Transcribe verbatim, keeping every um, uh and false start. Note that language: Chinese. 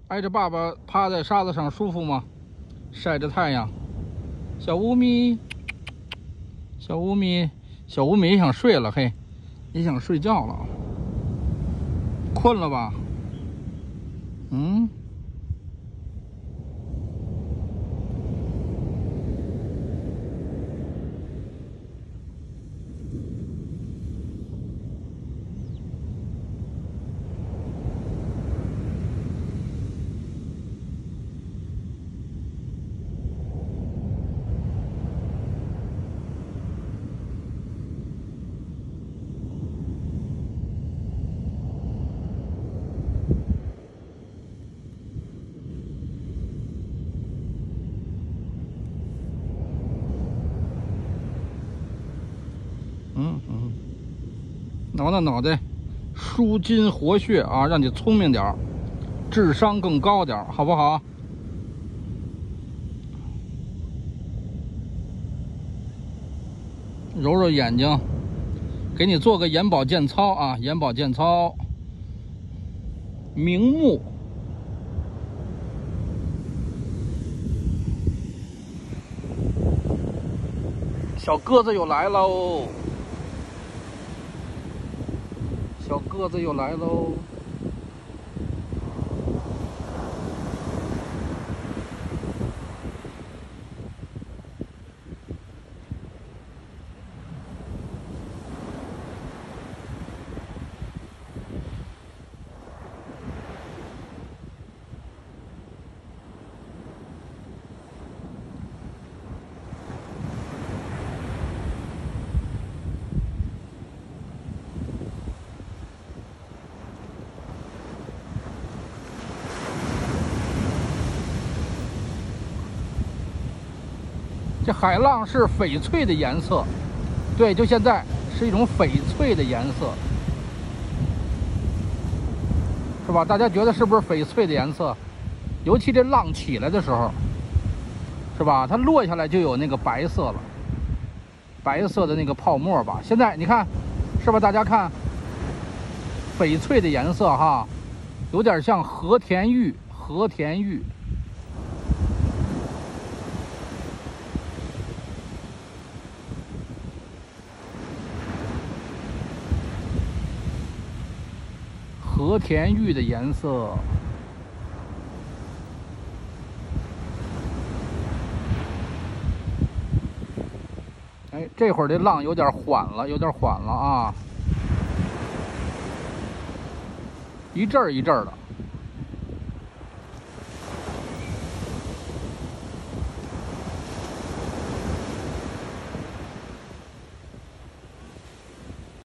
挨着爸爸趴在沙子上舒服吗？晒着太阳。小乌咪，小乌咪，小乌咪也想睡了，嘿，也想睡觉了。困了吧？嗯。嗯嗯，挠挠脑袋，舒筋活血啊，让你聪明点儿，智商更高点儿，好不好？揉揉眼睛，给你做个眼保健操啊，眼保健操。明目，小鸽子又来喽。小鸽子又来喽！这海浪是翡翠的颜色，对，就现在是一种翡翠的颜色，是吧？大家觉得是不是翡翠的颜色？尤其这浪起来的时候，是吧？它落下来就有那个白色了，白色的那个泡沫吧。现在你看，是吧？大家看，翡翠的颜色哈，有点像和田玉，和田玉。和田玉的颜色，哎，这会儿这浪有点缓了，有点缓了啊，一阵儿一阵儿的。